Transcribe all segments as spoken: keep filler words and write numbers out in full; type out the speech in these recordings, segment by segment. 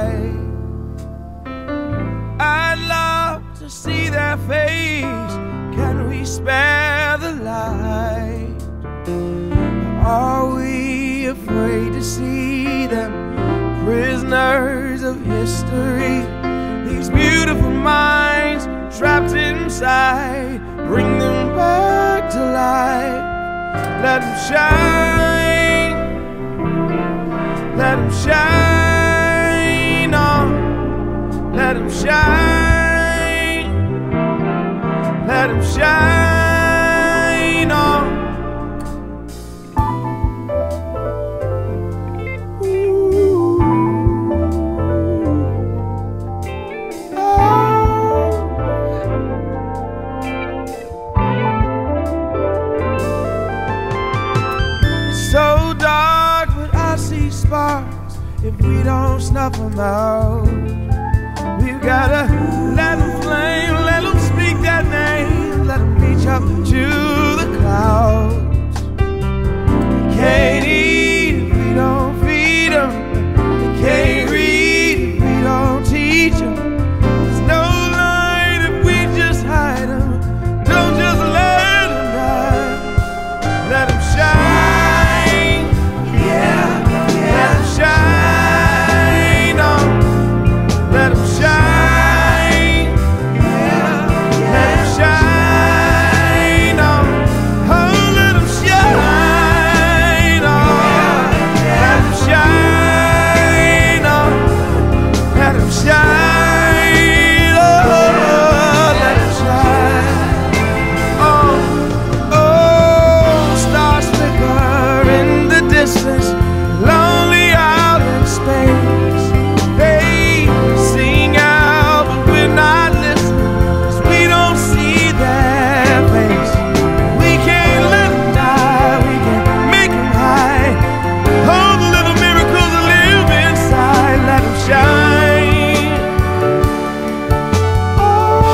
light. I'd love to see their face. Can we spare the light? Are we afraid to see them, prisoners of history? These beautiful minds trapped inside, bring them back to life. Let them shine, let them shine on, let them shine, let them shine on. Ooh. Oh. It's so dark, but I see sparks if we don't snuff them out. We've gotta let them flame, let them speak their name, let them reach up to the clouds. We can't eat if we don't feed them. We can't read if we don't teach them. There's no light if we just hide them. Don't just let them die. Let them shine, yeah, yeah. Let them shine on. Let them shine, yeah, yeah. Let them shine on. Oh, let them shine on. Let them shine on. Let them shine, oh, let them shine on. Oh, stars flicker in the distance, lonely out in space. They sing out, but we're not listening, 'cause we don't see their face. We can't let them die, we can make them hide. Oh, the little miracles that live inside. Let them shine. Oh,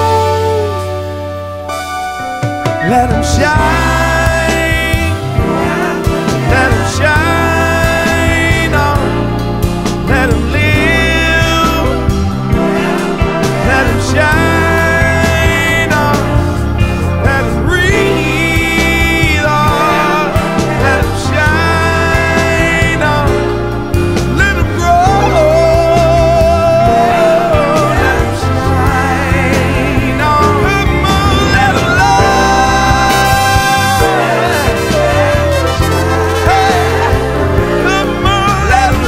let them shine. Let them shine on. Let them live. Let them shine on. Let them breathe on. Let them shine on. Let them grow. Let them shine on. Come on, let them love. Hey, come on, let them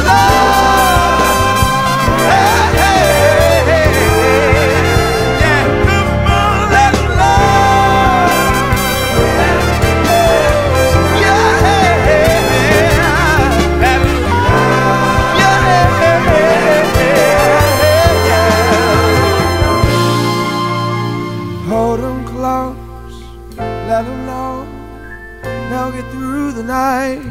love. Hey, hey, hey, yeah, come on, let them love. Yeah, let them, yeah. Hold them close, let them know they'll get through the night.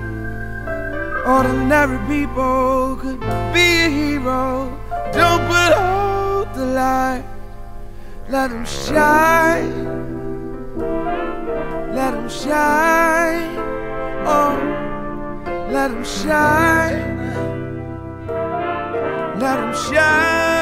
Ordinary people could be a hero. Don't put out the light. Let them shine. Let them shine. Oh, let them shine. Let them shine.